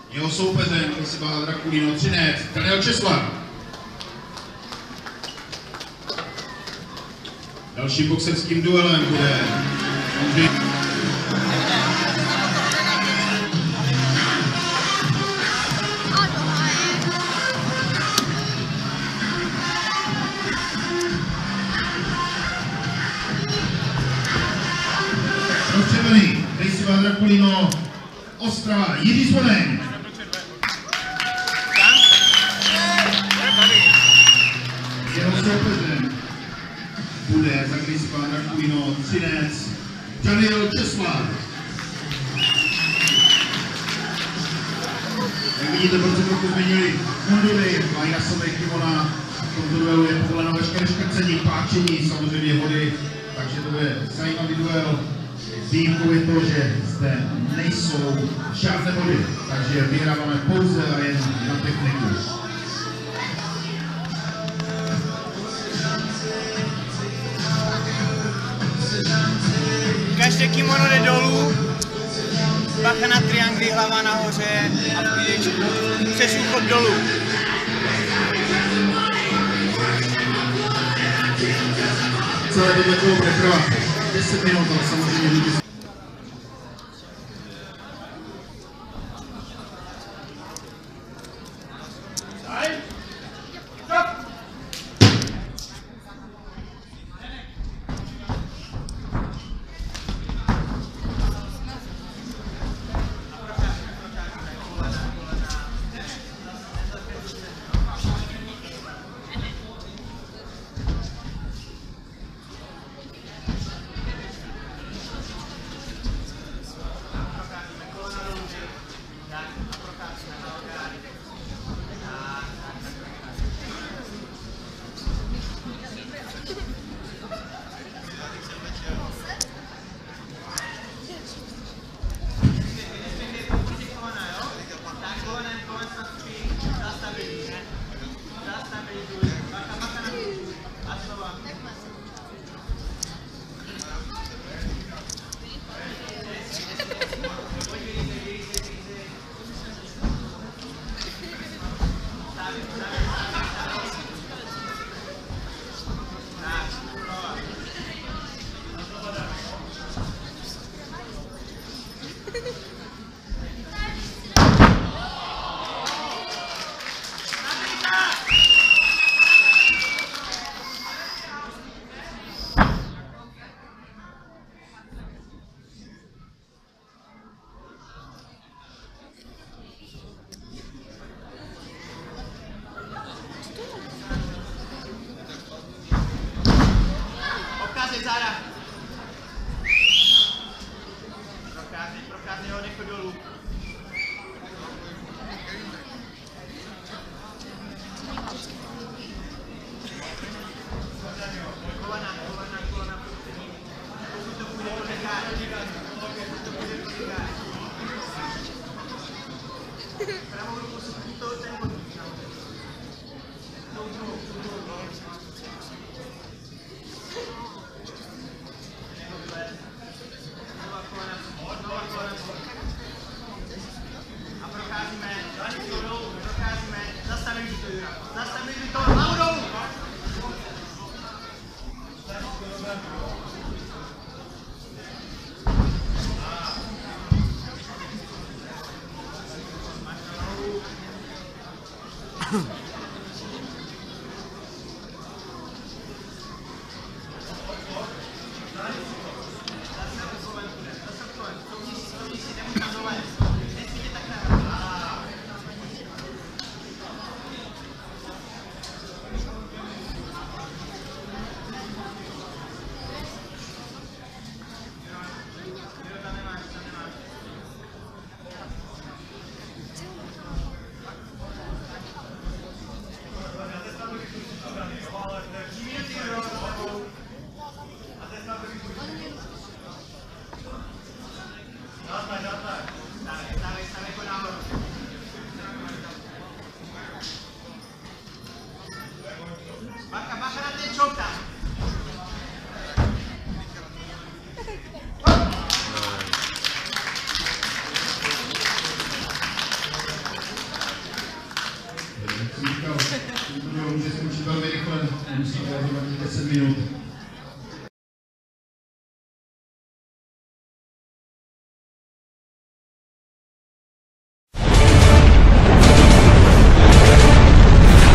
Jeho soupeřem Festival Drakulino Třinec, Daniel Česlan. Dalším boxerským duelem bude Ondřej. Rozstřelený Festival Drakulino Ostrava, Jiří Zvonek. Jeho soupeřem bude za Festival Drakulino Třinec Daniel Česlan. Jak vidíte, proč trochu změnili mundury, mají na sobě kimona. V tomto duelu je povoleno veškeré škrcení, páčení, samozřejmě vody, takže to bude zajímavý duel. Výjimkou je to, že zde nejsou žádné body, takže vyhráváme pouze a jen na techniku. Každé kimono jde dolů, bacha na triangly, hlava nahoře a přes úchop dolů. Celé to takové bude trvat 10 minut, ale samozřejmě lidi. Prochází ho nechod dolů. Kolena. Pokud to půjde do nekář. Pravou ruku si to ten bod. Tou druhou. A procházíme, zastavili to, hlavu dolů! že to může skončit velmi rychle, musí to 10 minut.